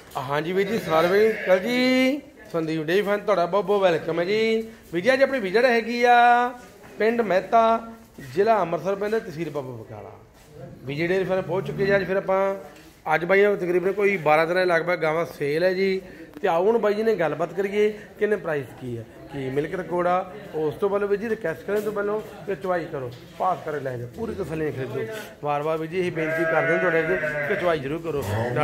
हाँ जी वीर जी सारे कल जी संदीप डेयरी फार्म तुहाडा बहुत बहुत वेलकम है जी। वीर जी अज अपनी विजिट हैगी आ पिंड मेहता जिला अमृतसर पैंदा तहसील बाबा बकाला। विजय डेयरी फार्म पहुँच चुके जी। अज फिर आप अज बाई तकरीबन कोई 12 दिन लगभग गावां सेल है जी। तो आओ हुण बाई जी ने गलबात करिए किन्ने प्राइस की है कि मिल्क रिकॉर्ड आ। उस तो पहले वीर जी रिक्वेस्ट करें तो पहलों कि चवाई करो पास कर लै जाओ पूरी तसल्ली खरीदो। बार बार वीर जी यही बेनती करते हैं थोड़े कि चवाई जरूर करो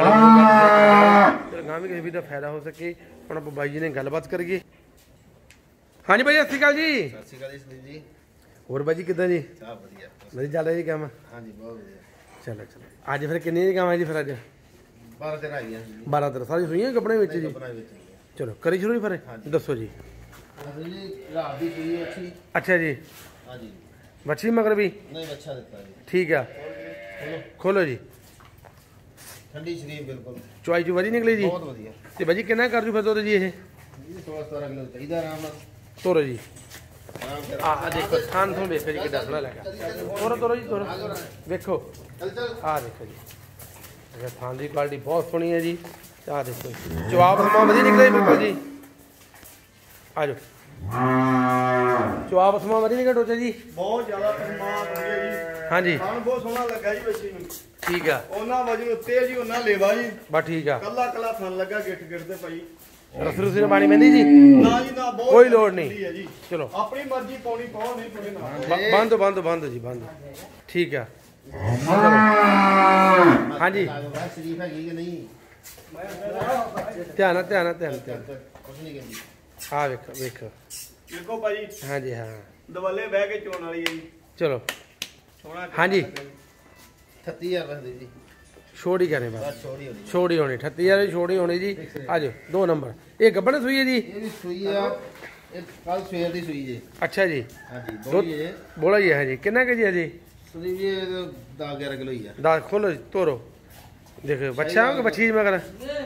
गाँव में किसी भी फायदा हो सके। हम आप बाई जी ने गलबात करिए। हाँ जी भाई सत श्री अकाल जी। सत श्री अकाल जी। होर भाई जी किदा जी वधिया चल रहा जी काम? हाँ जी बहुत वधिया। चलो चलो अज फिर किन्नी गावां जी फिर अज 12 दिन आई है 12 दिन सारी सुइयां कपड़े विच जी। चलो करी शुरू फिर दसो जी। रात दी सुई अच्छी। अच्छा जी हाँ जी बच्ची मगर भी नहीं बच्चा देता है ठीक है खोलो जी। ठंडी शरीफ बिल्कुल चवाई चुवाई जी निकली जी बहुत वधिया। ते भाजी कितना कर जू फिर दुध जी ये 16-17 किलो चाहिए आराम नाल तोरो जी। आराम से। आ देखो थान थों देखो जी कितना सोहना लगा तोरो तोरो जी तोरो देखो चल चल आ देखो जी। अच्छा थान की क्वालिटी बहुत सोहनी है जी। आ देखो जवाब समा वधिया निकले बिल्कुल जी। आ जाओ जवाब समा वधिया निकल टोचा जी बहुत ज्यादा फरमान हो गया जी। हाँ जी खान बहुत सोहना लगा जी बच्ची ਨੂੰ। ठीक है ਉਹਨਾਂ ਵਜਨ ਉੱਤੇ ਜੀ ਉਹਨਾਂ ਲੇਵਾ ਜੀ बस ठीक है ਕੱਲਾ ਕੱਲਾ ਥਣ ਲੱਗਾ ਗਿੱਟ ਗਿੱਟ ਤੇ ਭਾਈ। रस रुस ने पानी बहती जी ਨਾ ਜੀ ਨਾ ਬਹੁਤ कोई लोड़ ਠੰਡੀ नहीं। ਹੈ ਜੀ। चलो ਆਪਣੀ ਮਰਜ਼ੀ ਪਾਉਣੀ ਪਾਓ ਨਹੀਂ ਪਾਉਣੀ ਨਾ। बंद बंद बंद जी बंद ठीक है। हाँ जी शरीफ है कि नहीं ध्यान ध्यान ध्यान ध्यान कुछ नहीं कहती। हाँ वेख वेख ਦੇਖੋ ਭਾਈ हाँ जी हाँ ਦਵੱਲੇ ਬਹਿ ਕੇ ਚੋਣ ਵਾਲੀ ਹੈ ਜੀ। चलो ਸੋਹਣਾ हाँ जी 38000 रख दी जी छोड़ी करें बस बस छोड़ी होनी। छोड़ी होनी 38,000 छोड़ी होनी जी। आ जाओ 2 नंबर ये गब्बन सुई है जी। ये भी सुई है ये कल सवेर दी सुई जी। अच्छा जी हाँ जी दो बोलिए ये बोला जी है जी कितना के जी है जी सुई ये 10-11 किलो ही है। दाल खोलो जी तोरो देखो बच्चा हो कि बच्ची मगर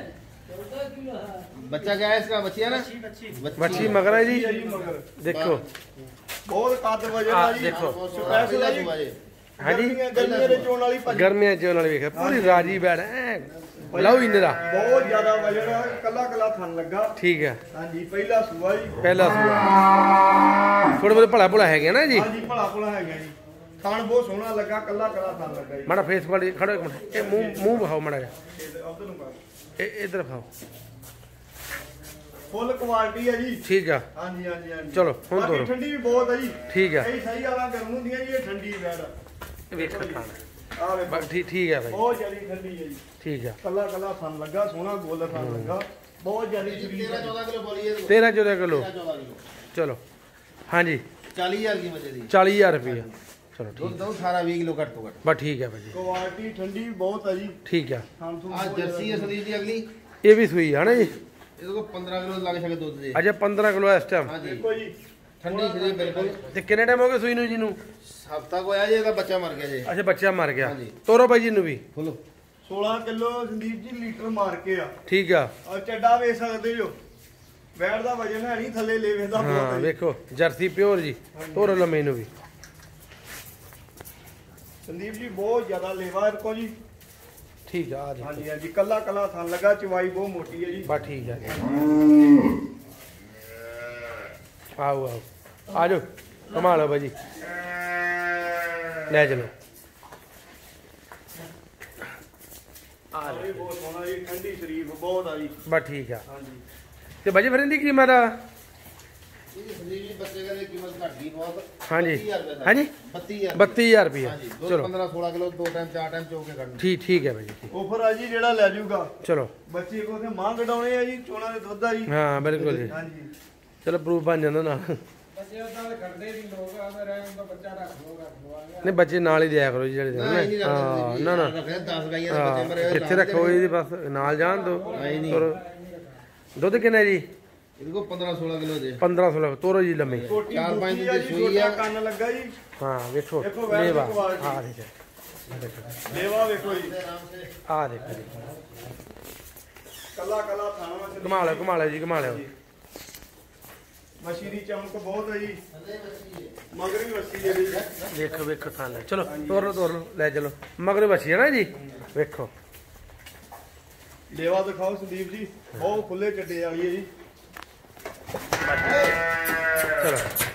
बच्चा क्या है इसका बच्ची है ना बच्ची मगर है जी। देखो ਬਹੁਤ ਕੱਦ ਵਜਨ ਆ ਜੀ। देखो ਸਪੈਸ਼ਲ ਆ ਜੀ। हाँ जी ਗਰਮੀਆਂ ਦੇ ਚੋਣ ਵਾਲੀ ਭਾਜੀ गर्मियां चोन वाली वेख पूरी राजी बैठ लो इंदिरा ਬਹੁਤ ਜ਼ਿਆਦਾ ਵਜਨ ਆ ਕੱਲਾ ਕੱਲਾ ਥਣ ਲੱਗਾ। ठीक है ਹਾਂਜੀ ਪਹਿਲਾ ਸੂਆ ਜੀ। पहला सूआ थोड़े बहुत भला भुला है ना जी। ਹਾਂਜੀ ਭਲਾ ਭਲਾ ਹੈਗਾ ਜੀ। ਥਣ ਬਹੁਤ ਸੋਹਣਾ ਲੱਗਾ ਕੱਲਾ ਕੱਲਾ ਥਣ ਲੱਗਾ ਜੀ। माड़ा फेस क्वालिटी खड़ो एक मिनट ये मुंह मुंह बखाओ माड़ा जा ਉਧਰ ਨੂੰ ਕਰ इधर खाओ ਫੁੱਲ ਕੁਆਲਿਟੀ ਹੈ ਜੀ। ठीक है ਹਾਂਜੀ ਹਾਂਜੀ ਹਾਂਜੀ ਚਲੋ, ਹੁਣ ਬਾਕੀ ਤੋਰੋ। ਠੰਡੀ ਵੀ ਬਹੁਤ ਹੈ ਜੀ। ठीक है ਕਈ ਸਹੀ ਵਾਲਾ ਗਰਮ ਹੁੰਦੀਆਂ ਜੀ ਇਹ ਠੰਡੀ ਵੈੜ वेख खाना ਆ ਵੇਖੋ बस ठीक है भाई ਬਹੁਤ ਜ਼ਿਆਦਾ ਠੰਡੀ ਹੈ ਜੀ। ठीक है ਕੱਲਾ ਕੱਲਾ ਥਣ ਲੱਗਾ ਸੋਹਣਾ ਗੋਲ ਥਣ ਲੱਗਾ ਬਹੁਤ ਜ਼ਿਆਦਾ ਸ਼ਰੀਰ 13-14 किलो बोलिए 13-14 किलो 13-14 किलो चलो हाँ जी 40,000 की बचे दी 40,000 रुपया चलो ठीक दूध 18-20 किलो घट तो घट। बस ठीक है भाई ਕੁਆਲਿਟੀ ਠੰਡੀ ਵੀ ਬਹੁਤ ਹੈ ਜੀ। ठीक है ਥਣ ਥੁਣ आज ਬਹੁਤ जर्सी है संदीप जी अगली ये भी सुई है ना जी। इसको 15 किलो लग सके दूध दे। अच्छा 15 किलो इस टाइम हाँ जी ਦੇਖੋ ਜੀ ठंडी शरीर बिल्कुल। ते कितने टाइम हो गए सुई नू जी नू? हफ्ता को आया जी इसका बच्चा मर गया जी। अच्छा बच्चा मर गया हाँ जी। तोरो भाई जी नू भी खोलो 16 ਕਿਲੋ ਸੰਦੀਪ ਜੀ ਲੀਟਰ ਮਾਰ ਕੇ ਆ। ठीक है ਆ ਚੱਡਾ ਵੇਚ ਸਕਦੇ ਜੋ। ਵੈੜ ਦਾ ਵਜਨ ਹੈ ਨਹੀਂ ਥੱਲੇ ਲੇਵੇ ਦਾ ਬਹੁਤ हाँ ਹੈ ਜੀ। देखो जर्सी प्योर जी तोरो लम्बे नू भी ਸੰਦੀਪ ਜੀ ਬਹੁਤ ਜ਼ਿਆਦਾ ਲੇਵਾ ਹੈ ਕੋ ਜੀ। ठीक है आ देखो ਹਾਂਜੀ ਹਾਂਜੀ ਕੱਲਾ ਕੱਲਾ ਥਣ ਲੱਗਾ ਚਵਾਈ ਬਹੁਤ ਮੋਟੀ ਹੈ ਜੀ। बस ठीक है आओ आओ आ जाओ कमा लो भाई जी ले चलो आ ਇਹ ले ਬਹੁਤ ਸੋਹਣਾ ਜੀ ਠੰਡੀ ਸ਼ਰੀਰ ਬਹੁਤ ਆ ਜੀ। बस ठीक है ਹਾਂਜੀ ते भाजी फिर इनकी कीमत आ ये संदीप जी बच्चे का कीमत घट गई बहुत। हाँ जी 32,000 हाँ जी 32,000 32,000 रुपया हाँ जी दूध चलो 15-16 किलो 2 टाइम 4 टाइम चो के करना। ठीक है भाई जी ठीक ਆਫਰ ਆ ਜੀ ਜਿਹੜਾ ਲੈ ਜਾਊਗਾ चलो ਬੱਚੇ ਕੋ ਤੇ ਮਾਂ ਕਢਾਉਣੇ ਆ ਜੀ ਚੋਣਾ ਦੇ ਦੁੱਧ ਆ ਜੀ। हाँ बिल्कुल जी ਹਾਂਜੀ चलो प्रूफ बन जाता ना नहीं बच्चे नाल ही दिया करो जी जेह्ड़े नहीं नहीं हाँ ना ना रखा 10 गाइयां दे बच्चे मरे कितने रखो जी बस नाल जान दो और दुध किन्ना जी इनको 15-16 किलो दे 15-16 तोरो जी लम्बी ਛੋਟੀ ਚਾਰ ਪੰਜ ਬੂਟੀ ਆ ਦੀ ਜੀ ਸੂਈ ਛੋਟਾ ਆ। ਕੰਨ ਲੱਗਾ ਜੀ। हाँ देखो देखो वैसे लेवा quality। हाँ देखो ਲੇਵਾ ਵੇਖੋ ਜੀ हाँ देखो जी ਕੱਲਾ ਕੱਲਾ ਥਾਣਾ ਵਾ ਸੰਦੀਪ घुमा लो जी घुमा लो ਮੱਛੀ ਦੀ ਚਮਕ ਬਹੁਤ ਹੈ ਜੀ। ਮਗਰ ਵੀ ਮੱਛੀ ਹੈ ਜੀ। देखो वेखो थान चलो तोर लो ले चलो मगर बची है ना जी वेखो ਲੇਵਾ ਦਿਖਾਓ ਸੰਦੀਪ ਜੀ ਉਹ ਖੁੱਲੇ ਚੱਡੇ ਵਾਲੀ ਹੈ ਜੀ ਚਲੋ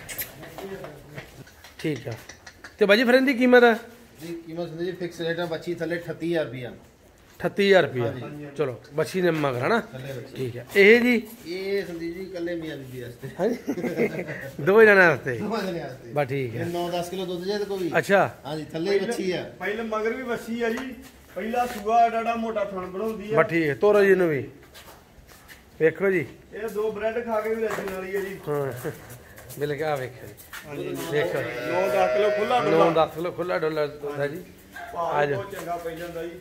ਠੀਕ ਆ ਤੇ ਬਾਜੀ ਫਿਰ ਇਹਦੀ ਕੀਮਤ ਜੀ ਕੀਮਤ ਸੰਦੀਪ ਜੀ ਫਿਕਸ ਰੇਟ ਹੈ ਬੱਚੀ ਥੱਲੇ 38000 ਰੁਪਿਆ 38000 ਰੁਪਏ ਚਲੋ ਬੱਚੀ ਨੇ ਮਗਰ ਹਨਾ ਥੱਲੇ ਬੱਚੀ ਠੀਕ ਹੈ ਇਹ ਜੀ ਇਹ ਸੰਦੀਪ ਜੀ ਕੱਲੇ ਮੀਆਂ ਬੀਬੀ ਵਾਸਤੇ ਹਾਂਜੀ ਦੋ ਜਣਾਂ ਵਾਸਤੇ ਦੋਵਾਂ ਜਣੇ ਵਾਸਤੇ ਬਸ ਠੀਕ ਹੈ 9-10 ਕਿਲੋ ਦੁੱਧ ਜੇ ਤੇ ਕੋਈ ਅੱਛਾ ਹਾਂਜੀ ਥੱਲੇ ਹੀ ਬੱਚੀ ਆ ਪਹਿਲੇ ਮਗਰ ਵੀ ਵੱਛੀ ਆ ਜੀ ਪਹਿਲਾ ਸੂਆ ਡਾੜਾ ਮੋਟਾ ਥਣ ਬਣਾਉਂਦੀ ਆ ਬਸ ਠੀਕ ਹੈ ਤੋਰੋ ਜੀ ਨੂੰ ਵੀ ਵੇਖੋ ਜੀ ਇਹ ਦੋ ਬ੍ਰੈਡ ਖਾ ਕੇ ਵੀ ਰੱਜਣ ਵਾਲੀ ਹੈ ਜੀ ਹਾਂ ਮਿਲ ਗਿਆ ਵੇਖੋ ਜੀ ਹਾਂਜੀ ਦੇਖੋ 9-10 ਕਿਲੋ ਖੁੱਲਾ 9-10 ਕਿਲੋ ਖੁੱਲਾ ਡੋਲਾ ਹੁੰਦਾ ਜੀ ਆ ਜਾਓ ਚੰਗਾ ਪੈ ਜਾਂਦਾ ਜੀ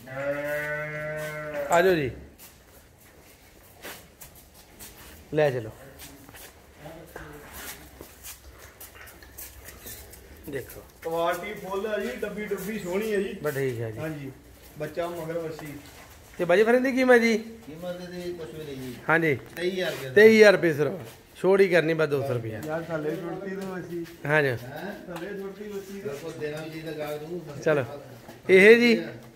ਆ ਜਾਓ ਜੀ ਲੈ ਚਲੋ ਦੇਖੋ ਕੁਆਲਿਟੀ ਫੁੱਲ ਹੈ ਜੀ ਡੱਬੀ ਡੁੱਬੀ ਸੋਹਣੀ ਹੈ ਜੀ ਬਸ ਠੀਕ ਹੈ ਜੀ ਹਾਂਜੀ ਬੱਚਾ ਮਗਰ ਵੱਛੀ ਤੇ ਬਾਜੀ ਫਿਰ ਇਹਦੀ ਕੀਮਤ ਜੀ ਕੀਮਤ ਦੀ ਕੁਛ ਵੀ ਨਹੀਂ ਜੀ ਹਾਂਜੀ 23000 ਰੁਪਏ 23000 ਰੁਪਏ ਸਿਰਫ ਛੋੜ ਹੀ ਕਰਨੀ ਬਸ 200 ਰੁਪਏ ਯਾਰ ਥੱਲੇ ਛੁੱਟਦੀ ਤੋਂ ਵੱਛੀ ਹਾਂਜੀ ਥੱਲੇ ਛੁੱਟਦੀ ਵੱਛੀ ਬਿਲਕੁਲ ਦੇਣਾ ਵੀ ਜੀ ਦਾ ਗਾਗ ਨੂੰ ਚਲੋ ਇਹ ਜੀ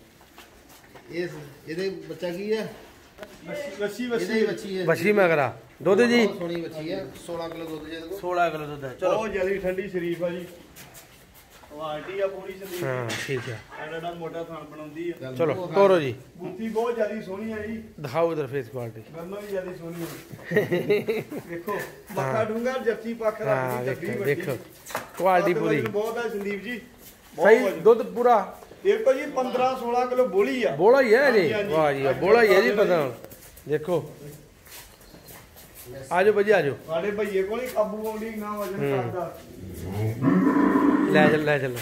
ਇਹਦੇ ਬੱਚਾ ਕੀ ਹੈ ਵੱਛੀ ਇਹਦੇ ਹੀ ਬੱਚੀ ਹੈ ਬੱਛੀ ਮਗਰਾ ਦੁੱਧ ਜੀ ਬਹੁਤ ਸੋਹਣੀ ਬੱਚੀ ਹੈ 16 ਕਿਲੋ ਦੁੱਧ ਜੇ ਦੇਖੋ 16 ਕਿਲੋ ਦੁੱਧ ਹੈ ਚਲੋ ਬਹੁਤ ਜਲਦੀ ਠੰਡੀ ਸ਼ਰੀਫ ਆ ਜੀ ਕੁਆਲਿਟੀ ਆ ਪੂਰੀ ਸੰਦੀਪ ਹਾਂ ਠੀਕ ਹੈ ਐਡਾ ਮੋਟਾ ਥਣ ਬਣਾਉਂਦੀ ਆ ਚਲੋ ਤੋਰੋ ਜੀ ਬੂਥੀ ਬਹੁਤ ਜਿਆਦੀ ਸੋਹਣੀ ਆ ਜੀ ਦਿਖਾਓ ਇਧਰ ਫੇਸ ਕੁਆਲਿਟੀ ਗਰਮਾ ਵੀ ਜਿਆਦੀ ਸੋਹਣੀ ਆ ਦੇਖੋ ਮੱਖਾ ਡੂੰਗਾ ਜੱਫੀ ਪੱਖ ਹਾਂ ਰੱਖਦੀ ਦੇਖੋ ਡੱਬੀ ਵੱਡੀ ਦੇਖੋ ਕੁਆਲਿਟੀ ਪੂਰੀ ਬਹੁਤ ਆ ਸੰਦੀਪ ਜੀ ਸਹੀ ਦੁੱਧ ਪੂਰਾ ਦੇਖੋ ਜੀ 15-16 ਕਿਲੋ ਬੋਲੀ ਆ ਬੋਲਾ ਹੀ ਹੈ ਜੀ ਹਾਂਜੀ, ਵਾਹ ਜੀ ਬੋਲਾ ਹੀ ਹੈ ਜੀ ਪਤਾ ਦੇਖੋ ਆਜੋ ਭਾਜੀ ਆਜੋ ਸਾਡੇ ਭਈਏ ਕੋਲ ਹੀ ਕਾਬੂ ਆਉਂਦੀ ਨਾ ਵਜਨ ਕਰਦਾ ਲੈ ਚੱਲ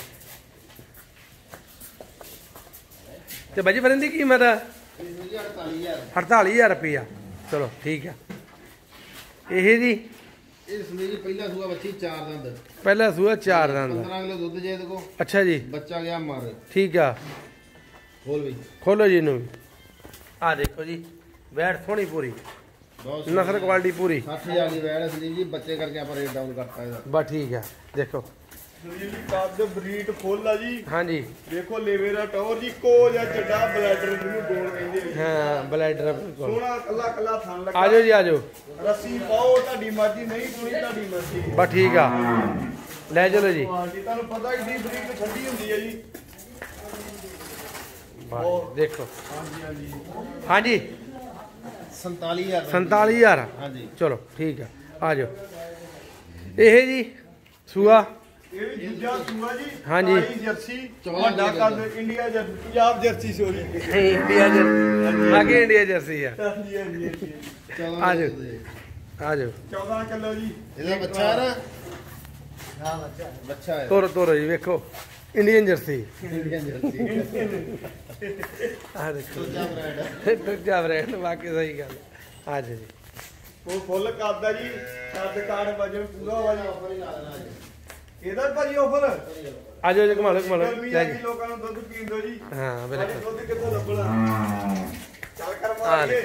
ਤੇ ਭਾਜੀ ਫਿਰ ਇਹਦੀ ਕੀਮਤ ਹੈ 48000 48000 ਰੁਪਇਆ ਚਲੋ ਠੀਕ ਹੈ ਇਹ ਜੀ ਇਹ ਸੰਦੀਪ ਜੀ ਪਹਿਲਾ ਸੂਆ ਬੱਚੀ 4 ਦੰਦ ਪਹਿਲਾ ਸੂਆ 4 ਦੰਦ 15 ਕਿਲੋ ਦੁੱਧ ਜੇ ਦੇਖੋ ਅੱਛਾ ਜੀ ਬੱਚਾ ਗਿਆ ਮਾਰ ਠੀਕ ਆ ਖੋਲ ਵੀ ਖੋਲੋ ਜੀ ਇਹਨੂੰ ਆ ਦੇਖੋ ਜੀ ਵੈਟ ਸੋਹਣੀ ਪੂਰੀ ਬਹੁਤ ਨਸਲ ਕੁਆਲਿਟੀ ਪੂਰੀ 60000 ਦੀ ਵੈੜ ਸੰਦੀਪ ਜੀ ਬੱਚੇ ਕਰਕੇ ਆਪਾਂ ਰੇਟ ਡਾਊਨ ਕਰਤਾ ਇਹਦਾ ਬਸ ਠੀਕ ਆ ਦੇਖੋ ਜੀ ਕੱਦ ਬਰੀਟ ਫੁੱਲ ਆ ਜੀ ਹਾਂਜੀ ਦੇਖੋ ਲੇਵੇ ਦਾ ਟੌਰ ਜੀ ਕੋ ਜਾਂ ਚੱਡਾ ਬਲੈਡਰ ਜਿਹਨੂੰ ਗੋਲ ਕਹਿੰਦੇ ਨੇ ਹਾਂ ਬਲੈਡਰ ਬਿਲਕੁਲ ਸੋਹਣਾ ਕੱਲਾ ਕੱਲਾ ਥਣ ਲੱਗਾ ਆਜੋ ਜੀ ਆਜੋ ਰੱਸੀ ਪਾਓ ਤੁਹਾਡੀ ਮਰਜ਼ੀ ਨਹੀਂ ਪਾਉਣੀ ਤੁਹਾਡੀ ਮਰਜ਼ੀ ਬਸ ਠੀਕ ਆ ਲੈ ਚਲੋ ਜੀ ਕੁਆਲਿਟੀ ਤੁਹਾਨੂੰ ਪਤਾ ਏਡੀ ਬਰੀਟ ਠੰਡੀ ਹੁੰਦੀ ਹੈ ਜੀ ਬਸ ਦੇਖੋ ਹਾਂਜੀ ਹਾਂਜੀ 47000 47000 ਹਾਂਜੀ ਚਲੋ ਠੀਕ ਆ ਆਜੋ ਇਹ ਜੀ ਸੂਆ ਇਹ ਵੀ ਦੂਜਾ ਸੂਆ ਜੀ ਹਾਂਜੀ। ਕਾਲੀ ਜਰਸੀ ਵੱਡਾ ਕੱਦ India jersey Punjab jersey sorry India jersey ਬਾਕੀ ਇੰਡੀਆ ਜਰਸੀ ਆ ਹਾਂਜੀ ਹਾਂਜੀ ਹਾਂਜੀ। ਆਜੋ ਆਜੋ 14 ਕਿਲੋ ਜੀ ਇਹਦਾ ਬੱਚਾ ਹੈ ਨਾ ਹਾਂ ਬੱਚਾ ਹੈ ਤੋਰੋ ਜੀ ਵੇਖੋ ਇੰਡੀਅਨ ਜਰਸੀ ਇੰਡੀਅਨ ਜਰਸੀ ਆ ਦੇਖੋ ਦੂਜਾ ਬ੍ਰਾਂਡ ਹੈ ਦੂਜਾ ਬ੍ਰਾਂਡ ਵਾਕਈ ਸਹੀ ਗੱਲ ਆ ਜੀ ਉਹ ਫੁੱਲ ਕੱਦ ਆ ਜੀ ਕੱਦ ਕਾੜ ਵਜਨ ਪੂਰਾ ਵਾ ਜੀ ਆਫਰ ਹੀ ਲਾ ਦੇਣਾ ਅੱਜ ਇਹਦਾ ਭਾਜੀ ਆਫਰ ਆਜੋ ਜੀ ਘੁਮਾ ਲਓ ਗਰਮੀ ਲੈ ਆ ਜੀ ਜੀ ਲੋਕਾਂ ਨੂੰ ਦੁੱਧ ਪੀਣ ਦਿਓ ਜੀ ਹਾਂ ਸਾਡੇ ਬਿਲਕੁਲ ਦੁੱਧ ਕਿੱਥੋਂ ਲੱਭਣਾ ਚੱਲ ਕਰ ਮਾਰੀਏ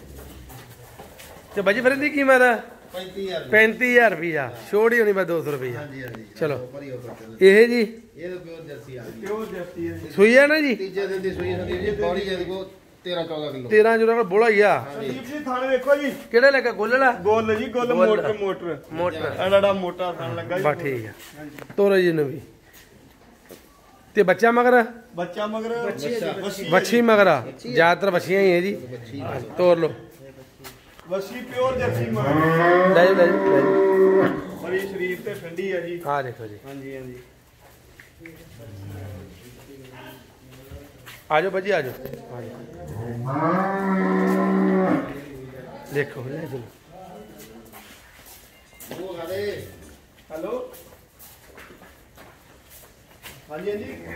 ਤੇ ਬਾਜੀ ਫਿਰ ਇਹਦੀ ਕੀਮਤ ਆ 35000 35000 ਰੁਪਇਆ ਛੋੜ ਹੀ ਹੋਣੀ ਬਸ 200 ਰੁਪਇਆ ਹਾਂਜੀ ਹਾਂਜੀ ਚਲੋ। ਆਫਰ ਹੀ ਆਫਰ ਇਹ ਜੀ ਇਹ ਤਾਂ ਪਿਓਰ ਜਰਸੀ ਆ ਗਈ ਕਿਉਂ ਜਰਸੀ ਹੈ ਜੀ ਸੂਈ ਆ ਨਾ ਜੀ ਤੀਜੇ ਦਿਨ ਦੀ ਸੂਈ ਸੰਦੀਪ ਜੀ ਬੋਡੀ ਜੇ ਦੇਖੋ 13-14 ਕਿਲੋ 13 ਜੁਰਾ ਦਾ ਬੋਲਾ ਹੀ ਆ ਸੰਦੀਪ ਜੀ ਥਾਣੇ ਵੇਖੋ ਜੀ ਕਿਹੜਾ ਲੱਗਾ ਗੋਲੜਾ ਗੋਲ ਜੀ ਗੋਲ ਗੋਲ। ਮੋਟਰ ਮੋਟਰ ਐਡਾ ਮੋਟਾ ਥਣ ਲੱਗਾ ਜੀ ਬਸ ਠੀਕ ਆ ਤੋਰੋ ਜੀ ਨੂੰ ਵੀ ਤੇ ਬੱਚਾ ਮਗਰ ਬੱਚਾ ਮਗਰ ਵੱਛੀ ਵੱਛੀ ਮਗਰ ਆ ਜ਼ਿਆਦਾਤਰ ਵੱਛੀਆਂ ਹੀ ਹੈ ਜੀ ਤੋਰ ਲਓ ਵੱਛੀ ਪਿਓਰ ਜਰਸੀ ਮਗਰ ਲੈ ਜਾਓ ਬੜੀ ਸ਼ਰੀਰ ਤੇ ਠੰਡੀ ਆ ਜੀ ਆ ਦੇਖੋ ਜੀ ਹਾਂਜੀ ਹਾਂਜੀ ਆਜੋ ਬਾਜੀ ਆਜੋ ਦੇਖੋ ਲੈ ਚਲੋ ਉਹ ਗਾਦੇ ਹੈਲੋ ਹਾਂਜੀ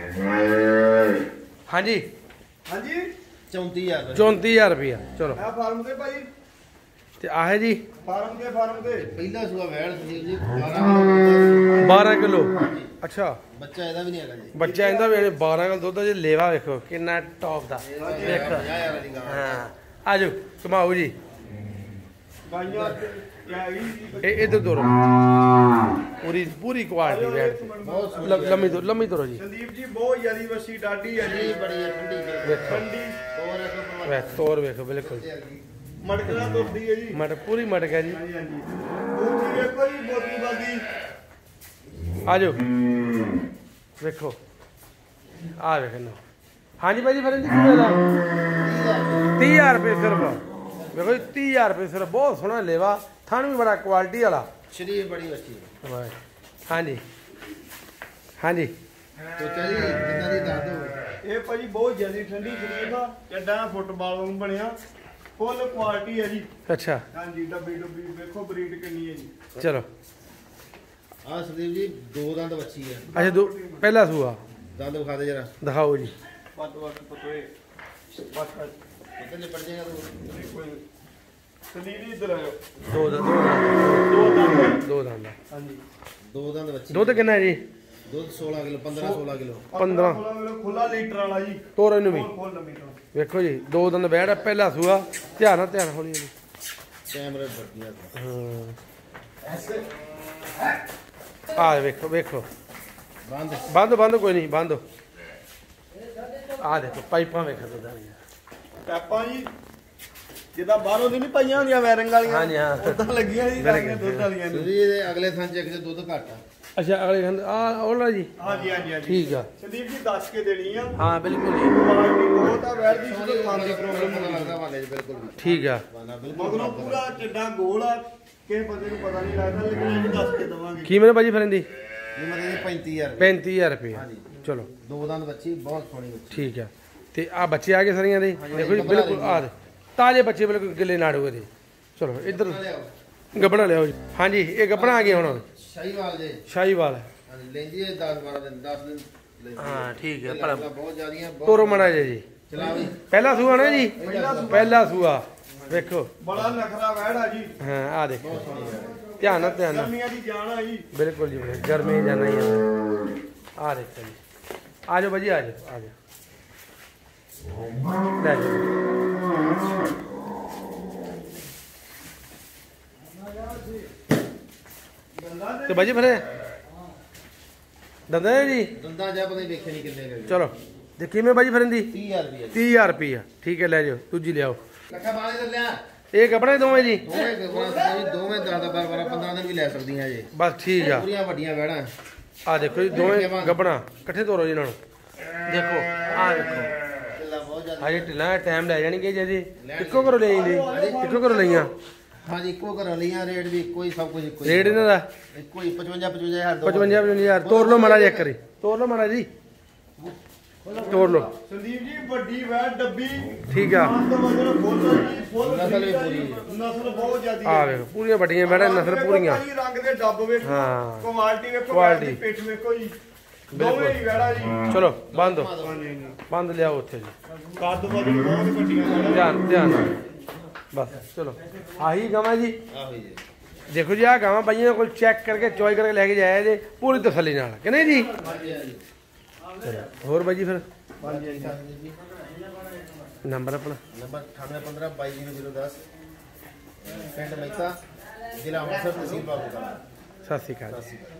ਹਾਂਜੀ ਹਾਂਜੀ 34000 34000 ਰੁਪਇਆ ਚਲੋ ਆ ਫਾਰਮ ਤੇ ਭਾਈ ਤੇ ਆਹ ਹੈ ਜੀ ਫਾਰਮ ਤੇ ਪਹਿਲਾ ਸੂਆ ਵੈੜ ਸੰਦੀਪ ਜੀ 12 ਕਿਲੋ ਅੱਛਾ ਬੱਚਾ ਇਹਦਾ ਵੀ ਨਹੀਂ ਹੈਗਾ ਜੀ ਬੱਚਾ ਇਹਦਾ ਵੀ 12 ਕਿਲੋ ਦੁੱਧ ਜੇ ਲੇਵਾ ਵੇਖੋ ਕਿੰਨਾ ਟੌਪ ਦਾ ਵੇਖ 50000 ਦੀ ਗਾਂ ਹਾਂ ਆਜੋ ਘਮਾਓ ਜੀ ਗਾਈਆਂ इधर दौड़ो पूरी पूरी क्वालिटी वैट लम्मी तोरो जी संदीप जी बहुत ज्यादा वसी डाडी है जी बड़ी है ठंडी देखो ठंडी और वैट तोर देखो बिल्कुल मटकना तुरदी है जी मट पूरी मटक है जी हाँ जी हाँ जी दूसरी देखो जी बोतली बादी आ जाओ देखो आ देखो हाँ जी भाई जी फिर जी 30,000 रुपये सिर्फ देखो जी 30,000 रुपये सिर्फ बहुत सोहना लेवा थान भी बड़ा क्वालिटी वाला शरीर बड़ी अच्छी है हाँ जी हाँ जी तो चलिए कितना दी दादो ये भाजी बहुत ज्यादा ठंडी शरीर आ ਚੱਡਾ ਫੁੱਟਬਾਲ ਵਾਂਗ ਬਣਿਆ ਫੁੱਲ ਕੁਆਲਿਟੀ ਹੈ ਜੀ अच्छा हाँ जी डब्बी डब्बी देखो ब्रीड कितनी है जी चलो हाँ संदीप जी दो दंद बच्ची है अच्छा दो पहला सूआ दंद दिखा दे जरा दिखाओ जी पत पतोए पत कितने पड़ जाएगा तो कोई संदीप जी इधर आयो दो दंद दो दंद हाँ जी दो दंद बच्ची दुध कितना है जी दूध 16 किलो 15-16 किलो 15 खुला लीटर वाला जी ਤੋਰ ਇਹਨੂੰ ਵੀ खोल लम्बी तो ਵੇਖੋ ਜੀ ਦੋ ਦੰਦ ਬੈੜ ਪਹਿਲਾ ਸੂਆ ਧਿਆਨ ਨਾਲ ਹੌਲੀ ਹੌਲੀ कैमरे बढ़िया ਹਾਂ ਆ ਵੇਖੋ ਵੇਖੋ बंद ਬੰਦ ਕੋਈ ਨਹੀਂ ਬੰਦ ਆ ਦੇਖੋ ਪਾਈਪਾਂ ਵੇਖੋ ਦੁੱਧ ਵਾਲੀਆਂ ਪੈਪਾਂ ਜੀ ਜਿੱਦਾਂ ਬਾਹਰੋਂ ਦੀ ਨਹੀਂ ਪਾਈਆਂ ਹੁੰਦੀਆਂ ਵਾਇਰਿੰਗ ਵਾਲੀਆਂ ਹਾਂਜੀ, ਹਾਂ। ਉਦਾਂ ਲੱਗੀਆਂ ਜੀ ਸਾਰੀਆਂ ਦੁੱਧ ਵਾਲੀਆਂ ਨੂੰ संदीप जी अगले थान चेक से दूध घट है ਅੱਛਾ ਅਗਲੇ ਖੰਡ ਆ ਉਹਲਾ ਜੀ ਹਾਂਜੀ ਹਾਂਜੀ ਹਾਂਜੀ ਠੀਕ ਆ ਸੰਦੀਪ ਜੀ ਦੱਸ ਕੇ ਦੇਣੀ ਆ ਹਾਂ ਬਿਲਕੁਲ ਜੀ ਕੁਆਲਿਟੀ ਬਹੁਤ ਆ ਵੈਰ ਦੀ सोनी खान की प्रॉब्लम पता लगता वाले जी बिल्कुल भी ਠੀਕ ਆ वाना बिल्कुल ਮਗਰੋਂ ਪੂਰਾ ਚੱਡਾ ਗੋਲ ਆ ਕਿਸੇ ਬੰਦੇ ਨੂੰ ਪਤਾ ਨਹੀਂ ਲੱਗਦਾ ਲੇਕਿਨ ਇਹ ਵੀ ਦੱਸ ਕੇ ਦਵਾਂਗੇ ਕੀ ਮੇਰੇ ਭਾਜੀ ਫਿਰਨ ਦੀ ये मतलब 35000 35000 ਰੁਪਏ हाँ जी ਚਲੋ दो दंद बच्ची बहुत सोनी बच्ची ਠੀਕ ਆ ਤੇ ਆ ਬੱਚੇ ਆ ਗਏ ਸਰੀਆਂ ਦੇ ਦੇਖੋ ਜੀ ਬਿਲਕੁਲ ਆ ਤਾਜ਼ੇ ਬੱਚੇ ਬਿਲਕੁਲ ਗਿੱਲੇ ਨਾੜੂ ਇਹਦੇ ਚਲੋ ਇੱਧਰ ਗੱਬਣਾ ਲਿਆਓ ਜੀ ਹਾਂਜੀ ਇਹ ਗੱਬਣਾ ਆ ਗਏ ਹੁਣ शाहीवाल जी ਸ਼ਾਹੀਵਾਲ हाँ जी लेंदी है 10-12 दिन 10 दिन ਹਾਂ ਠੀਕ ਹੈ पर बहुत ज्यादा है ਤੋਰੋ ਮੜਾ ਜੀ चला भी ਪਹਿਲਾ ਸੂਆ ਨਾ ਜੀ ਪਹਿਲਾ ਸੂਆ ਵੇਖੋ ਬੜਾ ਨਖਰਾ ਵੈੜ ਆ ਜੀ ਹਾਂ ਆ ਦੇਖੋ ਧਿਆਨ ਨਾਲ ਗਰਮੀਆਂ ਦੀ ਜਾਨ ਆ ਜੀ ਬਿਲਕੁਲ ਜੀ ਗਰਮੀ ਜਾਣਾ ਹੀ ਆ ਆ ਦੇਖੋ ਜੀ ਆ ਜਾਓ ਭਾਜੀ ਆ ਜਾਓ ਲੈ ਜਾਓ ਤੇ ਭਾਜੀ ਫਿਰ ਦੰਦਾਂ ਜੀ दंदा जा पता नहीं देखे नहीं कितने का ਚਲੋ ਤੇ ਕਿਵੇਂ ਭਾਜੀ ਫਿਰਨ ਦੀ 30000 रुपए 30000 ਰੁਪਏ ਠੀਕ ਹੈ ਲੈ ਜਾਓ ਦੂਜੀ ਲਿਆਓ ਲੱਖਾ ਬਾਲੇ ਤੇ ਲਿਆ ਇਹ ਕੱਪੜੇ ਦੋਵੇਂ ਜੀ ਦੋਵੇਂ 10-12-15 ਦਿਨ ਵੀ ਲੈ ਸਕਦੀਆਂ ਜੀ ਬਸ ਠੀਕ ਆ ਪੂਰੀਆਂ ਵੱਡੀਆਂ ਵੈੜਾਂ ਆ ਦੇਖੋ ਜੀ ਦੋਵੇਂ ਗੱਬਣਾ ਇਕੱਠੇ ਤੋਰੋ ਜੀ ਇਹਨਾਂ ਨੂੰ ਦੇਖੋ ਆ ਦੇਖੋ ਕਿੱਲਾ ਬਹੁਤ ਜ਼ਿਆਦਾ ਹਾਜੀ ਢਿੱਲਾ ਟਾਈਮ ਲੈ ਜਾਣਗੇ ਜੀ ਇੱਕੋ ਘਰੋਂ ਲੈ ਜਾਂਦੇ ਇੱਕੋ ਘਰੋਂ ਲਈਆਂ ਹਾਂਜੀ ਇੱਕੋ ਘਰੋਂ ਲਈਆਂ ਰੇਟ ਵੀ ਇੱਕੋ ਹੀ ਸਭ ਕੁਝ ਇੱਕੋ ਹੀ ਰੇਟ ਇਹਨਾਂ ਦਾ ਇੱਕੋ ਹੀ 55-55000 55-55000 ਤੋਰ ਲਓ ਮਾੜਾ ਜਿਹਾ ਕਰੀ ਤੋਰ ਲਓ ਮਾੜਾ ਜੀ ਤੋਰ ਲਓ ਸੰਦੀਪ ਜੀ ਵੱਡੀ ਵੈੜ ਡੱਬੀ ਠੀਕ ਆ ਆਹ ਤੋਂ ਵਜਨ ਫੁੱਲ ਜੀ ਫੁੱਲ ਨਸਲ ਵੀ ਪੂਰੀ ਨਸਲ ਬਹੁਤ ਜ਼ਿਆਦੀ ਆ ਵੇਖੋ ਪੂਰੀਆਂ ਵੱਡੀਆਂ ਬੈਠਾ ਨਸਲ ਪੂਰੀਆਂ ਰੰਗ ਦੇ ਡੱਬ ਵੇਖੋ ਹਾਂ। ਕੁਆਲਿਟੀ ਵੇਖੋ ਕੁਆਲਿਟੀ। ਵੈੜ ਦੀ ਪਿੱਠ ਵੇਖੋ ਜੀ ਦੋਵੇਂ ਹੀ ਵੈੜਾ ਜੀ ਚਲੋ ਬੰਦ ਹਾਂਜੀ ਬੰਦ ਲਿਆਓ ਉੱਥੇ ਜੀ ਕੱਦ ਵਜਨ ਬਹੁਤ ਵੱਡੀਆਂ ਵੈੜਾਂ ਧਿਆਨ ਨਾਲ ਬਸ ਚਲੋ ਆਹੀ ਗਾਵਾਂ ਜੀ ਆਹੋ ਜੀ ਦੇਖੋ ਜੀ ਆ ਗਾਵਾਂ ਬਾਈਆਂ ਕੋਲ ਚੈੱਕ ਕਰਕੇ ਚੋਈ ਕਰਕੇ ਲੈ ਕੇ ਜਾਇਆ ਜੇ ਪੂਰੀ ਤਸੱਲੀ ਨਾਲ ਕਿ ਨਹੀਂ ਜੀ ਹਾਂਜੀ ਹਾਂਜੀ ਚਲੋ ਹੋਰ ਬਾਈ ਜੀ ਫਿਰ ਹਾਂਜੀ ਨੰਬਰ ਆਪਣਾ ਨੰਬਰ 9815-220010 ਪਿੰਡ ਮਹਿਤਾ ਜ਼ਿਲ੍ਹਾ ਅੰਮ੍ਰਿਤਸਰ ਤਹਿਸੀਲ ਬਾਬੂਗੜ੍ਹ ਸਤਿ ਸ਼੍ਰੀ ਅਕਾਲ ਸਤਿ ਸ਼੍ਰੀ ਅਕਾਲ